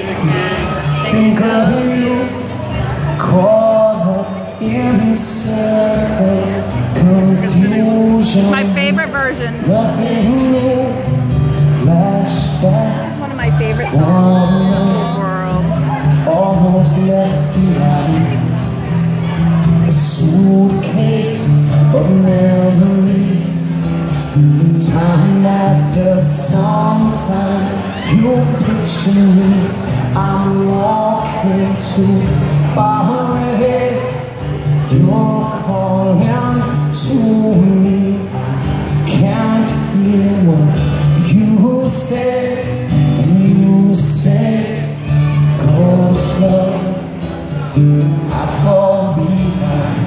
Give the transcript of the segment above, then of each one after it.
think of you, caught up in circles, confusion. My favorite version. Nothing new, flashback. It's one of my favorite songs in the world. Almost left behind, a suitcase of memories. Time after sometimes you picture me, I'm walking too far ahead. You're calling to me, I can't hear what you say. And you say, go slow, I fall behind.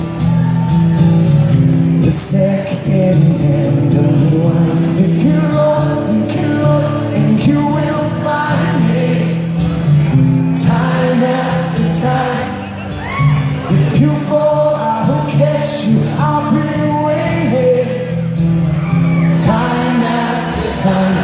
The second hand unwinds. If you're lost, you can look and you will find me. Time after time. If you fall, I will catch you. I'll be waiting. Time after time.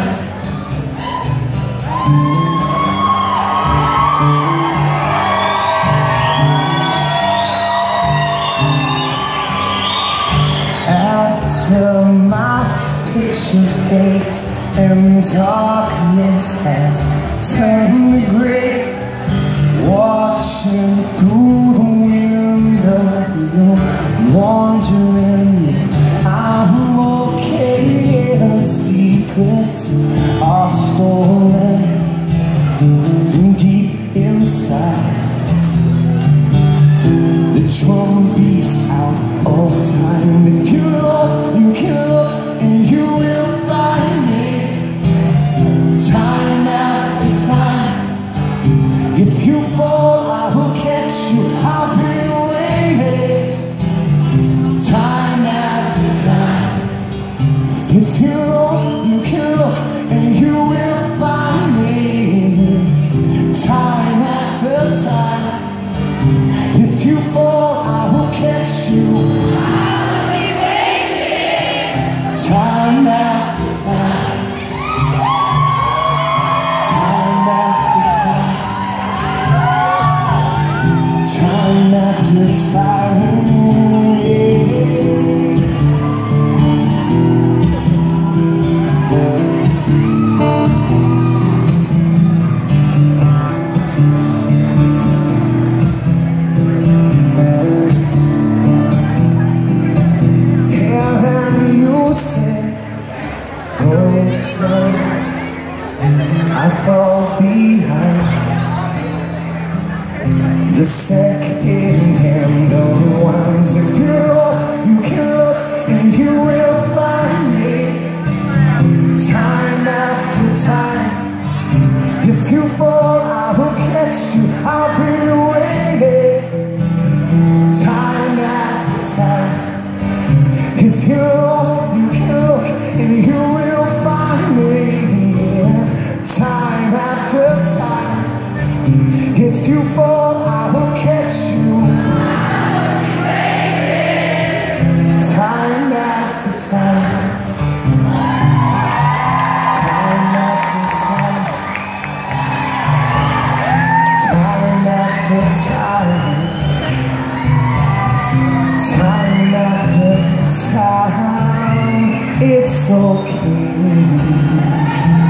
After my picture fades and darkness has turned gray, watching through the windows, you're wondering if I'm okay. The secrets are stolen from deep inside. The drum beats out of time. If you're lost, you can look and you will find me. Time after time. If you fall, I will catch you. I'll be waiting. Time after time. If you're lost, you can look and you will find me. Time after time. If you fall, I will catch you. I'll be waiting. Time after time. Time after time. Time after time. I fall behind. The second hand unwinds. If you're lost, you can look and you will find me. Time after time. If you fall, I will catch you. I'll be waiting. Time after time. If you're lost, you can look and you will find me. Time after time. If you fall, I will catch you. I'll be waiting. Time after time. Time after time. Time after time. Time after time. It's okay.